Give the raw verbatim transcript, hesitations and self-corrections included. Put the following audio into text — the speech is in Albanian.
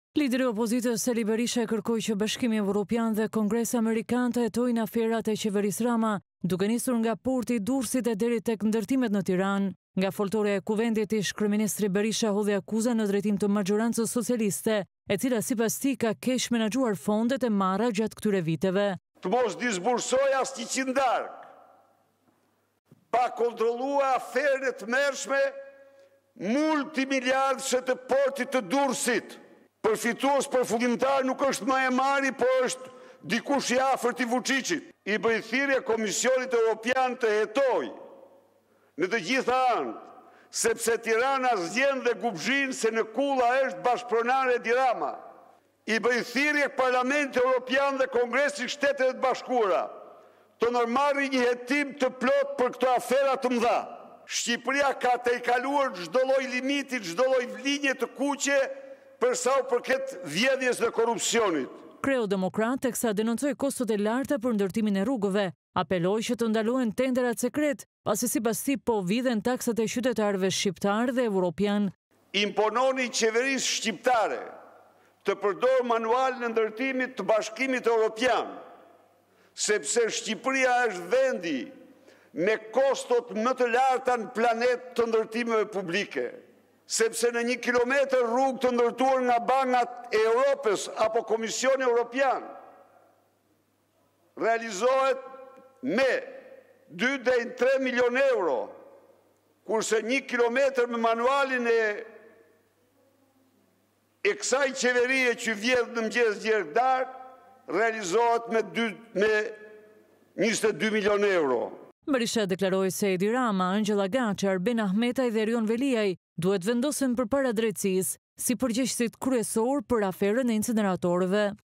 Lideri i opozitës Sali Berisha kërkoi që Bashkimi Evropian dhe Kongresi Amerikan të hetojnë aferat e qeverisë Rama, duke nisur nga porti i Durrësit e deri tek ndërtimet në Tiranë. Nga foltorja e kuvendit ish kryeministri Berisha hodhi akuza në drejtim të maxhorancës socialiste, e cila sipas tij ka keq menaxhuar fondet e marra gjatë këtyre viteve. Të mos disbursoj as njëqind darkë, pa kontrollua aferë të mërshme multimiliardëshe të portit të Durrësit. Përfitues përfundimtar nuk është më e mari, por është dikush i afërt i Vučićit. I bëj thirrje Komisionit Evropian të hetojë në të gjitha anët, sepse Tirana zgjen dhe gubzhin se në kulla është bashkëpronare e Dirama. I bëj thirrje Parlamentit Evropian dhe Kongresit Shtetet e Bashkuara të ndërmarrë një hetim të plot për këto afera të mëdha. Shqipëria ka tejkaluar çdo lloj limiti, çdo lloj vlinje të kuqe për sa u përket vjedhjes dhe korrupsionit. Kreu Demokrat teksa denoncoi kostot e larta për ndërtimin e rrugëve, apeloi që të ndalohen tenderat sekret, pasi sipas tij po vidhen taksat e qytetarëve shqiptar dhe evropian. Impononi qeverisë shqiptare të përdorë manualin e ndërtimit të Bashkimit Evropian, sepse Shqipëria është vendi me kostot më të larta në planet të ndërtimeve publike. Sepse në një kilometër rrugë të ndërtuar nga bankat e Europës apo Komisioni Evropian realizohet me dy deri në tre milion euro, kurse një kilometër me manualin e e kësaj qeverie që vjedh në mëngjes gjergdar realizohet me, me njëzet e dy milion euro. Berisha deklaroi se Edi Rama, Angela Gaçi, Arben Ahmetaj dhe Erion Veliaj duhet vendosen përpara drejtësisë si përgjegjësit kryesor për aferën e incineratorëve.